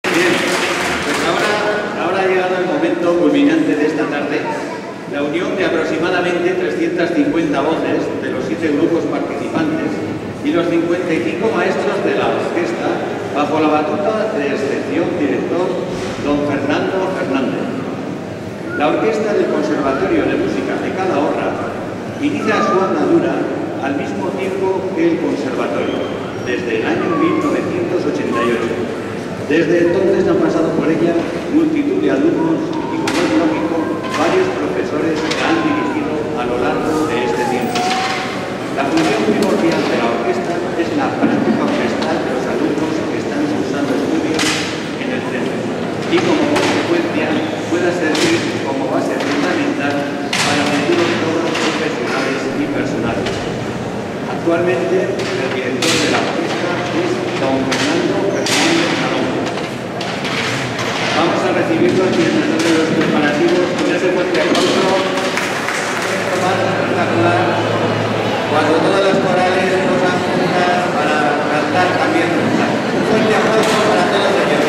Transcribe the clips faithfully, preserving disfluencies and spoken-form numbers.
Bien, pues ahora, ahora ha llegado el momento culminante de esta tarde, la unión de aproximadamente trescientas cincuenta voces de los siete grupos participantes y los cincuenta y cinco maestros de la orquesta bajo la batuta de excepción director don Fernando Fernández. La orquesta del Conservatorio de Música de Calahorra inicia su andadura al mismo tiempo que el Conservatorio, desde el año mil novecientos ochenta y ocho. Desde entonces han pasado por ella multitud de alumnos y, como es lógico, varios profesores que han dirigido a lo largo de este tiempo. La función primordial de la orquesta es la práctica orquestal de los alumnos que están cursando estudios en el centro y, como consecuencia, pueda servir como base fundamental para futuros logros profesionales y personales. Actualmente, el director de la orquesta es don Fernando Fernández Alonso. Vamos a recibirlo mientras hacen los preparativos con ese fuerte aplauso. Esto va a espectacular cuando todas las corales nos dan juntas para cantar también. Un fuerte aplauso para todos ellos.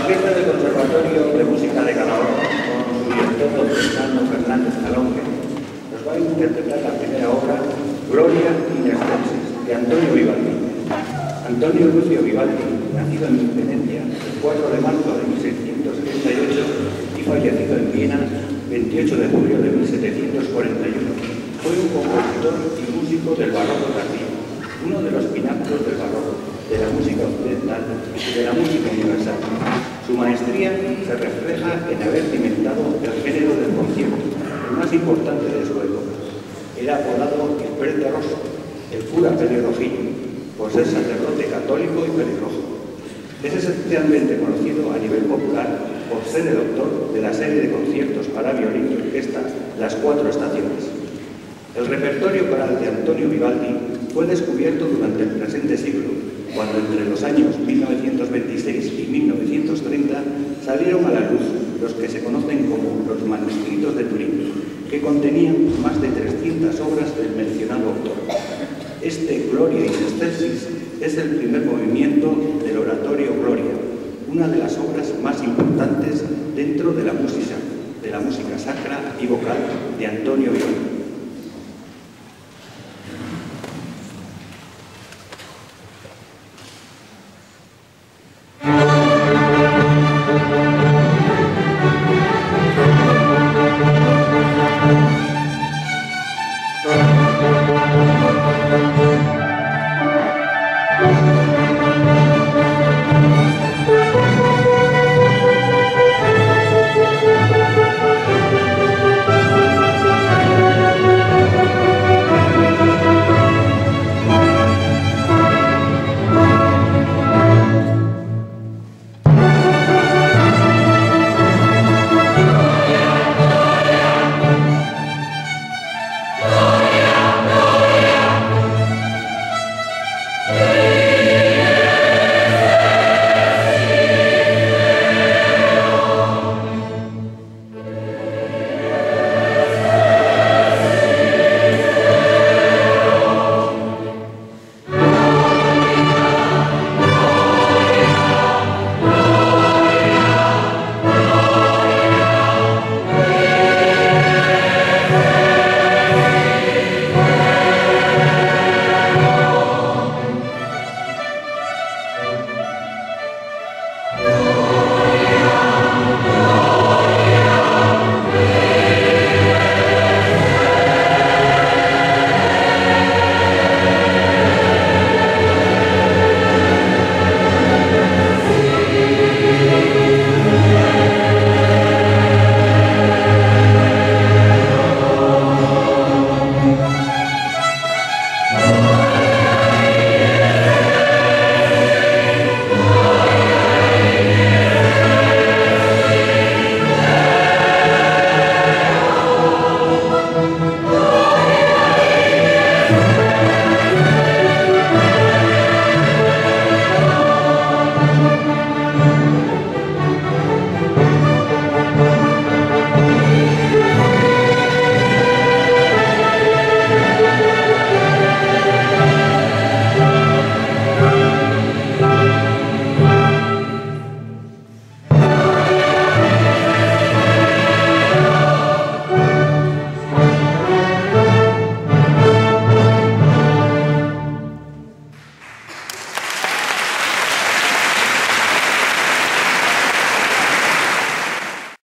orquesta del Conservatorio de Música de Calahorra, con su director don Fernando Fernández Calonge, nos va a interpretar la primera obra, Gloria in excelsis, de Antonio Vivaldi. Antonio Lucio Vivaldi, nacido en Venecia el cuatro de marzo de mil seiscientos setenta y ocho y fallecido en Viena veintiocho de julio de mil setecientos cuarenta y uno, fue un compositor y músico del barroco tardío, uno de los pináculos del barroco, de la música occidental y de la música universal. Su maestría se refleja en haber cimentado el género del concierto, el más importante de su época. Era apodado el Pérez de Rosso, el cura pelirrojillo, por ser sacerdote católico y pelirrojo. Es especialmente conocido a nivel popular por ser el autor de la serie de conciertos para violín y orquesta Las Cuatro Estaciones. El repertorio coral de Antonio Vivaldi fue descubierto durante el presente siglo, cuando entre los años mil novecientos veintiséis y mil novecientos treinta salieron a la luz los que se conocen como los manuscritos de Turín, que contenían más de trescientas obras del mencionado autor. Este Gloria in excelsis es el primer movimiento del oratorio Gloria, una de las obras más importantes dentro de la música, de la música sacra y vocal de Antonio Vivaldi. Thank you.